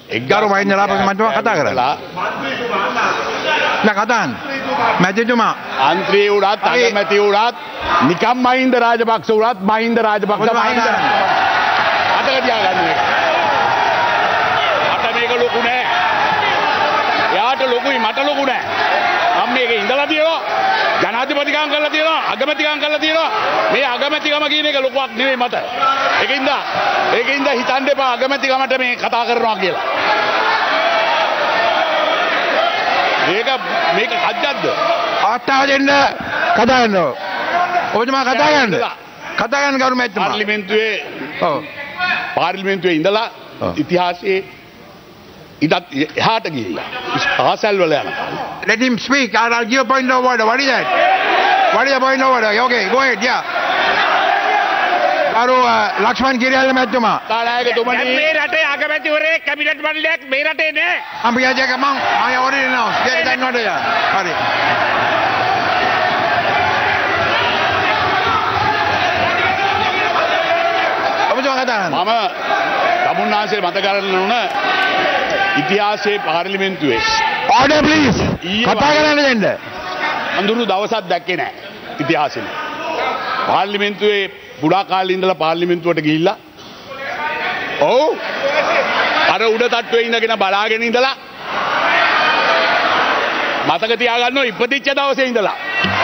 ගරු මහින්ද රාජපක්ෂ මන්ත්‍රීතුමා කතා කරලා නෑ කතාන් මැතිතුමා අන්ත්‍රී උඩත් අගමැති උඩත් නිකම් මහින්ද රාජපක්ෂ උඩත් මහින්ද රාජපක්ෂ මහින්ද අතක තියාගන්න අත මේක ලොකු නෑ එයාට ලොකුයි මට ලොකු නෑ මම මේකේ ඉඳලා තියෙනවා ජනාධිපතිකම් කරලා තියෙනවා අගමැතිකම් කරලා තියෙනවා මේ අගමැතිකම කියන එක ලොකුවක් නෙවෙයි මට ඒකින්ද හිතන්න එපා අගමැතිකමට මේ කතා කරනවා කියලා මේක කද්දක්ද අවස්ථාව දෙන්න කතා කරනවා ඔබතුමා කතා කරන්න ගරු මැතිතුමා පාර්ලිමේන්තුවේ ඉඳලා ඉතිහාසයේ ඉතත් එහාට ගිහිල්ලා ආසල් වල යනවා let him speak I'll give a point of order what is that what is the point of order okay go ahead yeah අර ලක්ෂ්මන් කිරියල්ල මැතිතුමා තානායකතුමනි මේ රටේ අගමැතිවරයෙක් කැබිනට් මණ්ඩලයක් මේ රටේ නෑ I'm here to come on I already know get that not here හරි ඔබතුමා කතා කරන්න මම තමුන්නාන්සේ මත කරන්න උන ඉතිහාසයේ පාර්ලිමේන්තුවේ order please කතා කරන්න දෙන්න අඳුරු දවසක් දැක්කේ නෑ ඉතිහාසෙම පාර්ලිමේන්තුවේ පුඩා කාලේ ඉඳලා පාර්ලිමේන්තුවට ගිහිල්ලා ඔව් අර උඩ තට්ටුවේ ඉඳගෙන බලාගෙන ඉඳලා මතක තියාගන්න ඉපදිච්ච දවසේ ඉඳලා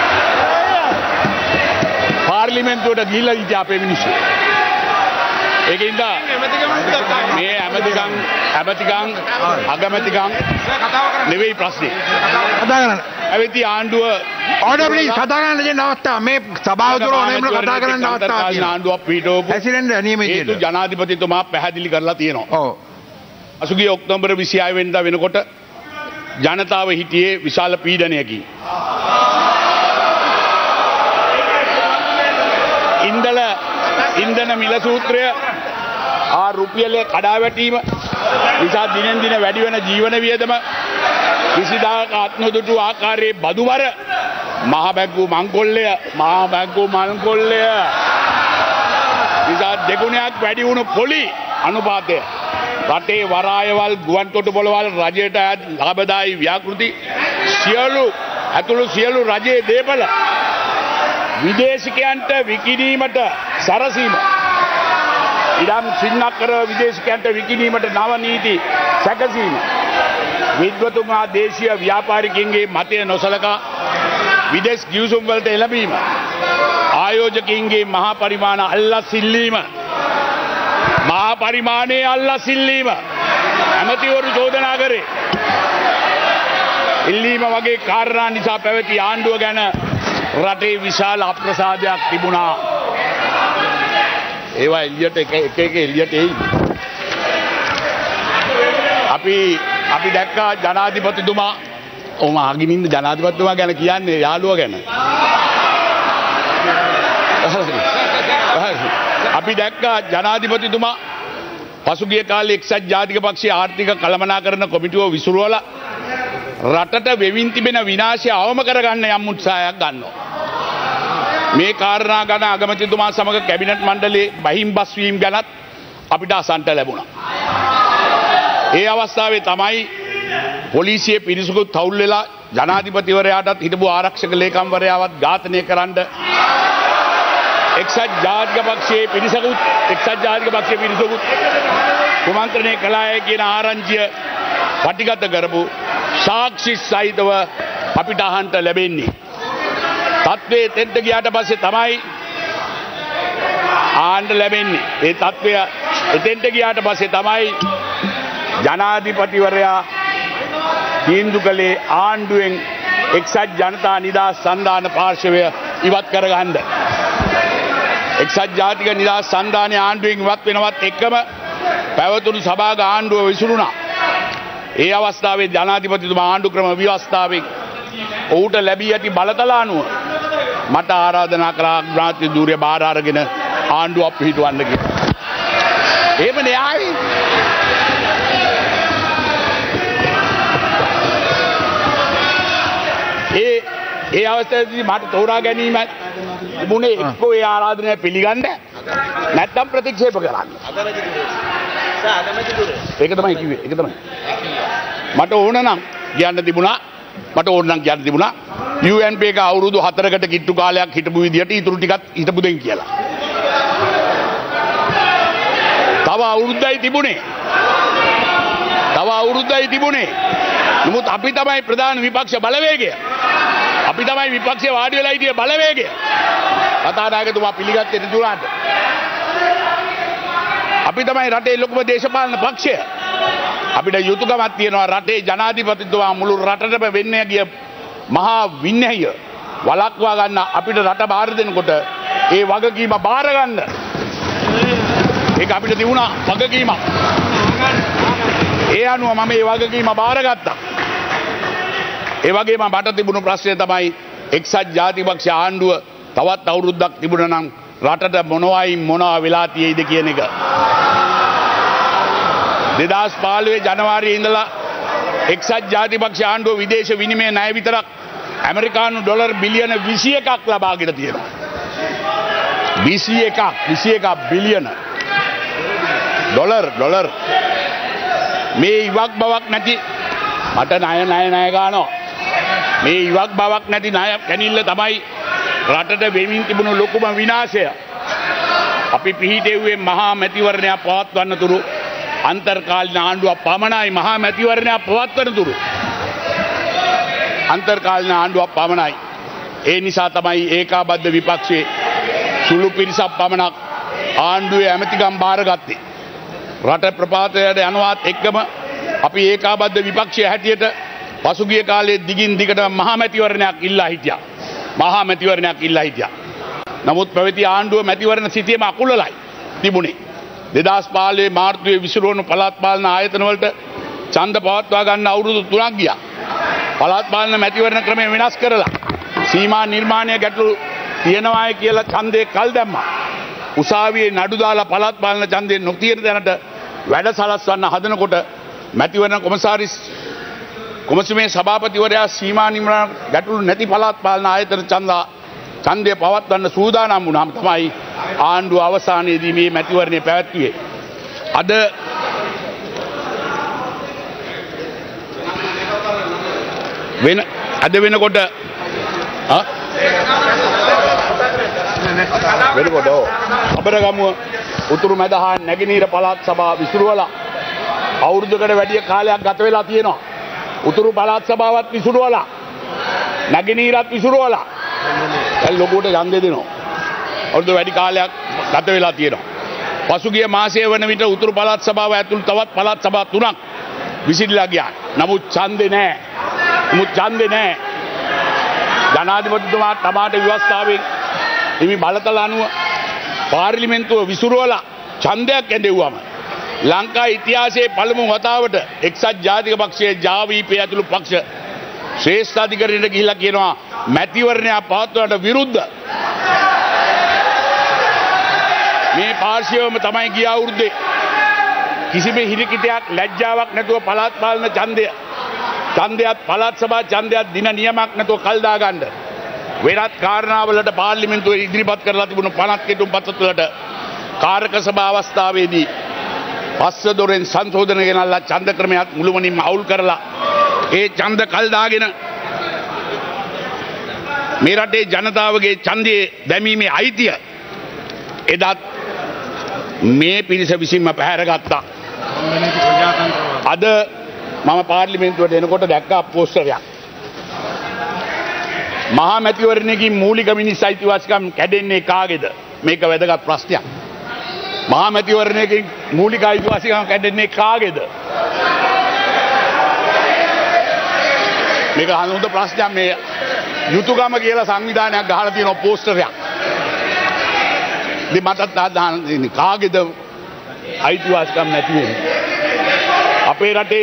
පාර්ලිමේන්තුවට ගිහිල්ලා ඉති අපේ මිනිස්සු ඒකින්ද මේ ඇමතිකම් අගමැතිකම් නෙවෙයි ප්‍රශ්නේ කතා කරන්න ඇවිත් ආණ්ඩුව order please කතා කරන්න දෙන්න අවස්ථාව මේ සභාව තුළ ඕනෙම කතා කරන්න අවස්ථාවක් තියෙනවා ආණ්ඩුවක් පිටවපු ප්‍රෙසිඩන්ට් නියමිතයි ජනාධිපතිතුමා පැහැදිලි කරලා තියෙනවා ඔව් අසුගිය ඔක්තෝබර් 26 වෙනිදා වෙනකොට ජනතාව හිටියේ විශාල පීඩනයකින් ඉන්ධන මිල සූත්‍රය රුපියලේ කඩා වැටීම නිසා දිනෙන් දින වැඩි වෙන ජීවන වියදම කිසිදාක අත්නොදුටු ආකාරයේ බදුවර මහ බැංකු මංකොල්ලය නිසා දෙගුණයක් වැඩි වුණු පොලි අනුපාතය රටේ වරායවල් ගුවන් තොටුපළවල් රජයට ලාභදායී ව්‍යාපෘති සියලු රජයේ දේපල විදේශිකයන්ට විකිණීමට සරසීම ඉඩම් සින්නක්කර විදේශිකයන්ට විකිණීමට නව නීති සැකසීම විද්වතුමා දේශීය ව්‍යාපාරිකයන්ගේ මතය නොසලකා විදේශ ගිවිසුම් වලට එළඹීම ආයෝජකයින්ගේ මහා පරිමාණ අල්ලස් ඉල්ලීම ඇමතිවරු චෝදනා කරේ ඉල්ලීම වගේ කාරණා නිසා පැවති ආණ්ඩුව ගැන රටේ විශාල අප්‍රසාදයක් තිබුණා ඒවා එළියට එක එළියට එයි අපි දැක්කා ජනාධිපතිතුමා අගිනින්ද ජනාධිපතිතුමා ගැන කියන්නේ යාළුවා ගැන අපි දැක්කා ජනාධිපතිතුමා පසුගිය කාලේ එක්සත් ජාතික පක්ෂයේ ආර්ථික කළමනාකරණ කොමිටුව විසිරුවලා රටට වෙවින් තිබෙන විනාශය අවම කරගන්න යම් උත්සාහයක් ගන්නවා මේ කාරණා ගැන අගමැතිතුමා සමග කැබිනට් මණ්ඩලයේ බහිම්බස් වීම ගැනත් අපිට අසන්නට ලැබුණා. ඒ අවස්ථාවේ තමයි පොලිසියේ පිරිසකුත් තවුල් වෙලා ජනාධිපතිවරයාටත් හිටපු ආරක්ෂක ලේකම්වරයාවත් ඝාතනය කරන්න එක්සත් ජාතික පක්ෂයේ පිරිසකුත් කුමන්ත්‍රණය කළාය කියන ආරංචිය පටිගත කරපු සාක්ෂි සහිතව අපිට අහන්න ලැබෙන්නේ. තත්ත්වයේ තෙන්ට ගියාට පස්සේ තමයි ආණ්ඩ ලැබෙන්නේ. ඒ තත්ත්වය එතෙන්ට ගියාට පස්සේ තමයි ජනාධිපතිවරයා තීන්දුව කළේ ආණ්ඩුවෙන් එක්සත් ජනතා නිදහස් සන්ධාන පාර්ශවය ඉවත් කරගන්න. එක්සත් ජාතික නිදහස් සන්ධානයේ ආණ්ඩුවෙන් ඉවත් වෙනවත් එක්කම පැවතුණු සභාග ආණ්ඩුව විසිරුණා. ඒ අවස්ථාවේ ජනාධිපතිතුමා ආණ්ඩු ක්‍රම ව්‍යවස්ථාවෙන් ඔහුට ලැබී ඇති බලතල අනුව මට ආරාධනා කරා ග්‍රාන්ති ධූරය බාර අරගෙන ආණ්ඩුවක් පිහිටවන්න කියලා. එහෙම න්‍යායයි. ඒ අවස්ථාවේදී මට තෝරා ගැනීම තිබුණේ එක්කෝ ඒ ආරාධනය පිළිගන්න නැත්නම් ප්‍රතික්ෂේප කරන්න. ඒක තමයි කිව්වේ. ඒක තමයි. මට ඕන නම් කියන්න තිබුණා. UNP එක අවුරුදු 4කට කිට්ටු කාලයක් හිටපු විදියට ඊටු ටිකත් හිටපු දෙන් කියලා. තව අවුරුද්දයි තිබුණේ. නමුත් අපි තමයි ප්‍රධාන විපක්ෂ බලවේගය. අපි තමයි විපක්ෂයේ වාඩි වෙලා හිටියේ බලවේගය. කතානායකතුමා පිළිගත්තේ නැතුණාට. අපි තමයි රටේ ලොකුම දේශපාලන පක්ෂය. අපිට යුතුයකමක් තියෙනවා රටේ ජනාධිපතිතුමා මුළු රටටම වෙන්නේ ගිය මහා විනය වළක්වා ගන්න අපිට රට බාර දෙනකොට ඒ වගකීම බාර ගන්න. ඒක අපිට තිබුණා වගකීමක්. ඒ අනුව මම මේ වගකීම බාරගත්තා. ඒ වගේම මට තිබුණු ප්‍රශ්නය තමයි එක්සත් ජාතික ආණ්ඩුව තවත් අවුරුද්දක් තිබුණා නම් රටට මොනවා වෙලා තියෙයිද කියන එක. 2015 ජනවාරියේ ඉඳලා එක්සත් ජාතික ආණ්ඩුව විදේශ විනිමය ණය විතරක් ඇමරිකානු ඩොලර් බිලියන 21ක් ලබාගෙන තියෙනවා. 21 බිලියන ඩොලර් මේ ඉවක් බවක් නැති මට ණය ගන්නවා. මේ ඉවක් බවක් නැති ණය කැනිල්ල තමයි රටට වෙමින් තිබුණු ලොකුම විනාශය. අපි පිහිටෙව්වේ මහා මැතිවරණයක් පවත්වන්න තුරු අන්තර්කාලීන ආණ්ඩුවක් පමණයි. මහා මැතිවරණයක් පවත්වන තුරු අන්තර්කාලීන ආණ්ඩුවක් පමණයි. ඒ නිසා තමයි ඒකාබද්ධ විපක්ෂයේ සුළු පිරිසක් පමණක් ආණ්ඩුවේ ඇමතිකම් බාරගත්තේ. රට ප්‍රපාතයට යනවත් එක්කම අපි ඒකාබද්ධ විපක්ෂය හැටියට පසුගිය කාලයේ දිගින් දිගට මහා මැතිවරණයක් ඉල්ලා හිටියා. නමුත් පැවති ආණ්ඩුව මැතිවරණ සිටියේම අකුලලයි තිබුණේ. 2015 මාර්තුවේ විසිරුණු පළාත් පාලන ආයතන වලට ඡන්ද පවත්වා ගන්න අවුරුදු 3ක් ගියා. පළාත් පාලන මැතිවරණ ක්‍රමය වෙනස් කරලා සීමා නිර්මාණය ගැටලු තියෙනවායි කියලා ඡන්දේ කල් දැම්මා. උසාවියේ නඩු දාලා පළාත් පාලන ඡන්දේ නොතියන දැනට වැඩ සලස්වන්න හදනකොට මැතිවරණ කොමසමේ සභාපතිවරයා සීමා නිර්මාණ ගැටලු නැති පළාත් පාලන ආයතන ඡන්දය පවත්වන්න සූදානම් වුණාම තමයි ආණ්ඩුව අවසානයේදී මේ මැතිවරණය පැවැත්වුවේ. අද වෙනකොට අබරගමුව උතුරු මැද හා නැගෙනහිර පළාත් සභා විසිරුවලා අවුරුද්දකට වැඩි කාලයක් ගත වෙලා තියෙනවා. උතුරු පළාත් සභාවත් විසිරුවලා නැගෙනහිරත් විසිරුවලා දැන් ලොකුවට ඡන්දය දෙනවා. අවුරුදු වැඩි කාලයක් ගත වෙලා තියෙනවා. පසුගිය මාසයේ වන විට උතුරු පළාත් සභාව ඇතුළු තවත් පළාත් සභා 3ක් විසිරලා ගියා. නමුත් ඡන්දේ නැහැ. ජනාධිපතිතුමා තමාට ව්‍යවස්ථාවෙන් හිමි බලතල අනුව පාර්ලිමේන්තුව විසිරුවලා ඡන්දයක් ඇඳෙව්වම ලංකා ඉතිහාසයේ පළමු වතාවට එක්සත් ජාතික පක්ෂයේ ජාවීපී ඇතුළු පක්ෂ ශ්‍රේෂ්ඨ අධිකරණයට ගිහිල්ලා කියනවා මැතිවරණය පවත්වන්නට විරුද්ධ. මේ පාර්ශවයම තමයි ගිය අවුරුද්දේ කිසිම හිරිකිතයක් ලැජ්ජාවක් නැතුව පළාත් පාලන ඡන්දයත් පළාත් සභා ඡන්දයත් දින නියමයක් නැතුව කල් දාගන්න වෙනත් කාරණාවලට පාර්ලිමේන්තුවේ ඉදිරිපත් කරලා තිබුණු 50 කෙටුම්පත් වලට කාරක සභා අවස්ථාවේදී පස්ස දොරෙන් සංශෝධන ගෙනල්ලා ඡන්ද ක්‍රමයක් මුළුමනින්ම අවුල් කරලා ඒ ඡන්ද කල් දාගෙන මේ රටේ ජනතාවගේ ඡන්දයේ දැමීමේ අයිතිය එදත් මේ පිරිස විසින්ම පැහැරගත්තා. අද මම පාර්ලිමේන්තුවට එනකොට දැක්කා පෝස්ටරයක්. මහා මැතිවරණයකින් මූලික මිනිස් අයිතිවාසිකම් කැඩෙන්නේ කාගේද? මේක වැදගත් ප්‍රශ්නයක්. මහා මැතිවරණයකින් මූලික අයිතිවාසිකම් කැඩෙන්නේ කාගේද? මේක හොඳ ප්‍රශ්නයක්. මේ යුතුයකම කියලා සංවිධානයක් ගහලා තියෙන පෝස්ටරයක්. මේ මටත් ආදාන කාගේද අයිතිවාසිකම් නැති වෙන්නේ? අපේ රටේ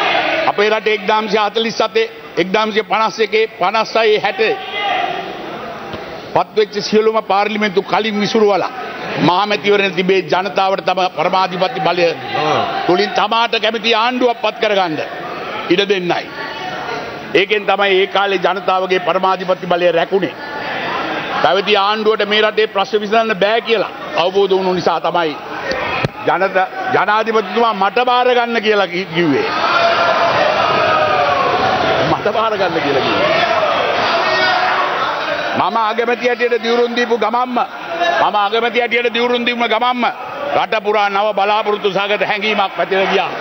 1947 1951 56 60 පත්වෙච්ච සියලුම පාර්ලිමේන්තු කලින් විසිරුවලා මහා මැතිවරණ තිබේ ජනතාවට තම පරමාධිපති බලය තුලින් තමාට කැමති ආණ්ඩුවක් පත් කරගන්න ඉඩ දෙන්නයි. ඒකෙන් තමයි ඒ කාලේ ජනතාවගේ පරමාධිපති බලය රැකුනේ. පැවති ආණ්ඩුවට මේ රටේ ප්‍රශ්න විසඳන්න බෑ කියලා අවබෝධ වුණු නිසා තමයි ජනාධිපතිතුමා මට බාර ගන්න කියලා කිව්වේ. මට බාර ගන්න කියලා කිව්වේ. මම අගමැති හැටියට දිවුරුම් දීපු ගමම්ම රට පුරා නව බලාපොරොත්තු සහගත හැඟීමක් පැතිර ගියා.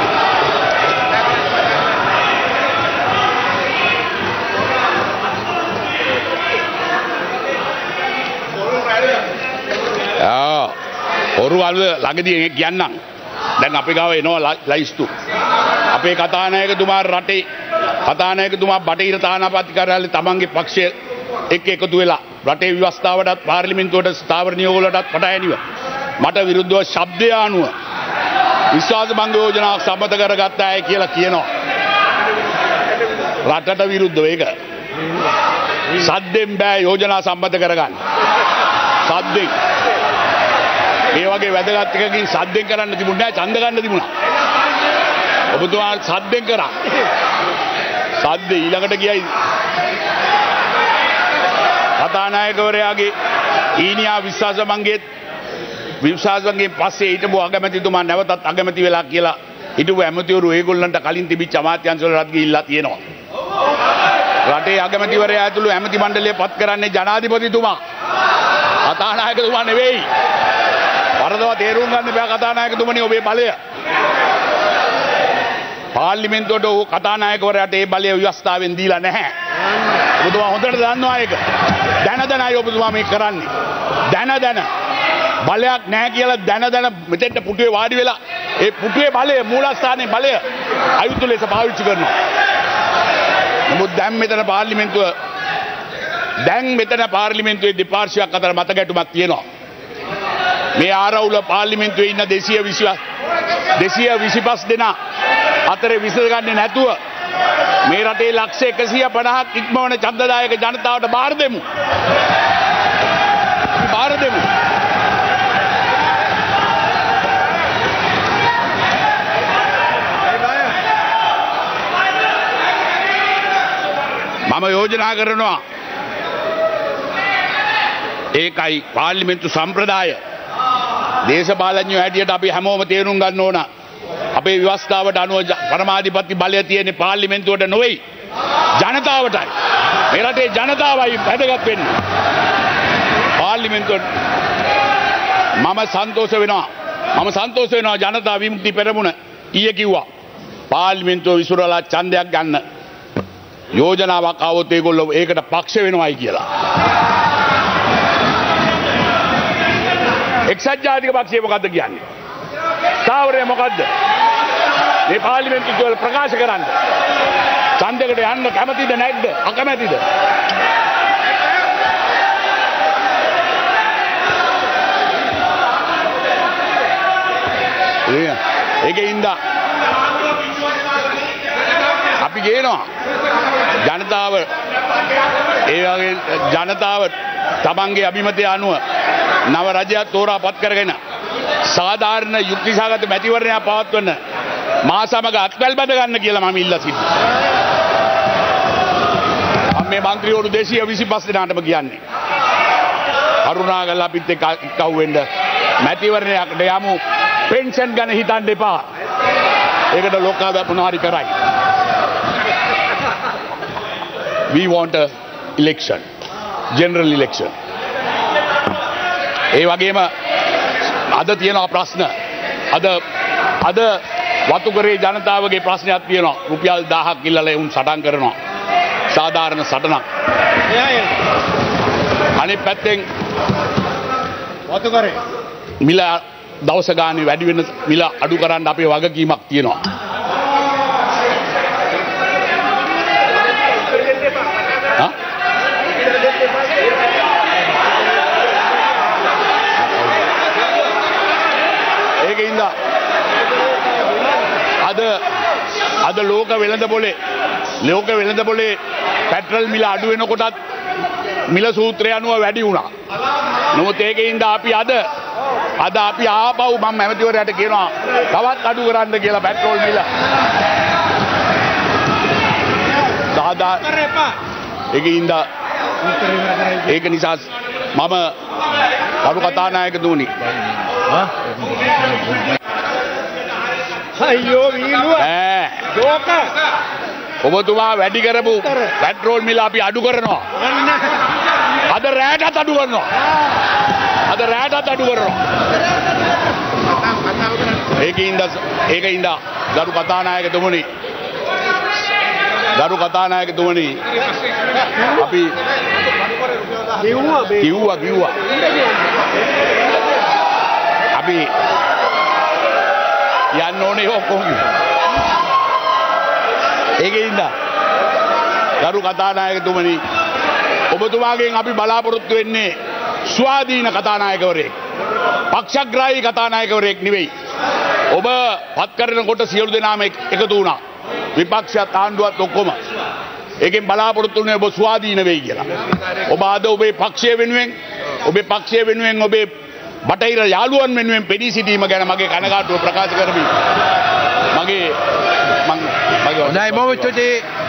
ඔරුවල් ළඟදී කියන්නම්. දැන් අපේ ගාව එනවා ලයිස්තු. අපේ කතානායකතුමා රටේ කතානායකතුමා බටහිර තානාපති කාර්යාලයේ තමන්ගේ පක්ෂය එක්ක එකතු වෙලා රටේ ව්‍යවස්ථාවටත් පාර්ලිමේන්තුවට ස්ථාවර නියෝගවලටත් පටහැනිව මට විරුද්ධව ශබ්දය අනුව විශ්වාස භංග යෝජනාවක් සම්මත කරගත්තාය කියලා කියනවා. රටට විරුද්ධව ඒක. සද්දෙන් බෑ යෝජනා සම්මත කරගන්න. සද්දෙන් මේ වගේ වැදගත් එකකින් සද්දෙන් කරන්න තිබුණේ නැහැ, ඡන්ද ගන්න තිබුණා. ඔබතුමා සද්දෙන් කරා. සද්ද ඊළඟට ගියයි කතානායකවරයාගේ ඊනියා විශ්වාසභංගයෙන් පස්සේ හිටපු අගමැතිතුමා නැවතත් අගමැති වෙලා කියලා හිටපු ඇමතිවරු ඒගොල්ලන්ට කලින් තිබිච්ච අමාත්‍යාංශවලට ගිහිල්ලා තියෙනවා. රටේ අගමැතිවරයා ඇතුළු ඇමති මණ්ඩලය පත් කරන්නේ ජනාධිපතිතුමා. කතානායකතුමා නෙවෙයි. වරදවා තේරුම් ගන්න බෑ කතානායකතුමනි ඔබේ බලය. පාර්ලිමේන්තුවට ඔහු කතානායකවරයාට ඒ බලය ව්‍යවස්ථාවෙන් දීලා නැහැ. ඔබතුමා හොඳට දන්නවා ඒක. දැනයි ඔබතුමා මේක කරන්නේ. දැන බලයක් නැහැ කියලා දැන මෙතෙන්ට පුටුවේ වාඩි වෙලා ඒ පුටුවේ බලය මූලස්ථානයේ බලය අයුතු ලෙස පාවිච්චි කරනවා. නමුත් දැන් මෙතන පාර්ලිමේන්තුවේ දෙපාර්ශ්වයක් අතර මතගැටුමක් තියෙනවා. මේ ආරවුල පාර්ලිමේන්තුවේ ඉන්න 225 දෙනා අතරේ විසඳගන්නේ නැතුව මේ රටේ ලක්ෂ 150ක් ඉක්මවන ඡන්දදායක ජනතාවට බාර දෙමු. මම යෝජනා කරනවා ඒකයි පාර්ලිමේන්තු සම්ප්‍රදාය. දේශපාලඥයෝ හැටියට අපි හැමෝම තේරුම් ගන්න ඕන. අපේ ව්‍යවස්ථාවට අනුව පරමාධිපති බලය තියෙන පාර්ලිමේන්තුවට නෙවෙයි ජනතාවටයි. මේ රටේ ජනතාවයි වැදගත් වෙන්නේ. පාර්ලිමේන්තුවට මම සන්තෝෂ වෙනවා ජනතා විමුක්ති පෙරමුණ ඊයේ කිව්වා පාර්ලිමේන්තුව විසිරලා ඡන්දයක් ගන්න යෝජනාවක් ආවොත් ඒගොල්ලෝ ඒකට පක්ෂ වෙනවයි කියලා. එක්සත් ජාතික පක්ෂය මොකද්ද කියන්නේ? ස්ථාවරය මොකද්ද? මේ පාර්ලිමේන්තුව වල ප්‍රකාශ කරන්න. ඡන්දයකට යන්න කැමතිද නැද්ද? අකමැතිද? ඒකින්ද අපි කියනවා ජනතාව තමන්ගේ අභිමතය අනුව නව රජයක් තෝරා පත් කරගෙන සාධාරණ යුක්තිසහගත මැතිවරණයක් පවත්වන්න මා සමග අත්වැල් බැඳ ගන්න කියලා මම ඉල්ලා සිටිනවා. මම මේ മന്ത്രിවරු 225 දෙනාටම කියන්නේ කරුණාකරලා අපිත් එක්ක එක්කව වෙන්න මැතිවරණයකට යමු. පෙන්ෂන් ගැන හිතන්න එපා. ඒකට ලෝකාව මොනවාරි කරයි. We want a election, general election. ඒ වගේම අද තියෙන ප්‍රශ්න අද වතුකරේ ජනතාවගේ ප්‍රශ්නයක් තියෙනවා. රුපියල් 1000ක් ඉල්ලලා උන් සටන් කරනවා. සාධාරණ සටනක්. අනිත් පැත්තෙන් වතුකරේ මිල දවස ගානේ වැඩි වෙන මිල අඩු කරන්න අපේ වගකීමක් තියෙනවා. ඒකින්ද අද ලෝක වෙළඳපොලේ පෙට්‍රල් මිල අඩු වෙනකොටත් මිල සූත්‍රය අනුව වැඩි වුණා. නමුත් ඒකින්ද අපි අද අපි ආපහු මම ඇමතිවරයාට කියනවා තවත් අඩු කරන්න කියලා පෙට්‍රෝල් මිල. ඒකින්ද ඒක නිසා මම කරු කතානායකතුමනි අයියෝ වීලුව ලෝක ඔබතුමා වැඩි කරපු පෙට්‍රෝල් මිල අපි අඩු කරනවා. අද රෑටත් අඩු කරනවා. ඒකින්ද ගරු කතානායකතුමනි අපි කිව්වා අපි යන්න ඕනේ ඔක්කොම. ඒකින්ද ගරු කතානායකතුමනි ඔබතුමාගෙන් අපි බලාපොරොත්තු වෙන්නේ ස්වාධීන කතානායකවරයෙක්, පක්ෂග්‍රාහී කතානායකවරයෙක් නෙවෙයි. ඔබ පත් කරනකොට සියලු දෙනාම එකතු වුණා. විපක්ෂයත් ආණ්ඩුවත් ඔක්කොම. ඒකෙන් බලාපොරොත්තු වෙන්නේ ඔබ ස්වාධීන වෙයි කියලා. ඔබ අද ඔබේ පක්ෂය වෙනුවෙන් ඔබේ බටහිර යාළුවන් වෙනුවෙන් පෙනී සිටීම ගැන මගේ කනගාටුව ප්‍රකාශ කරමි. මගේ හොඳයි බොහොම ස්තුතියි.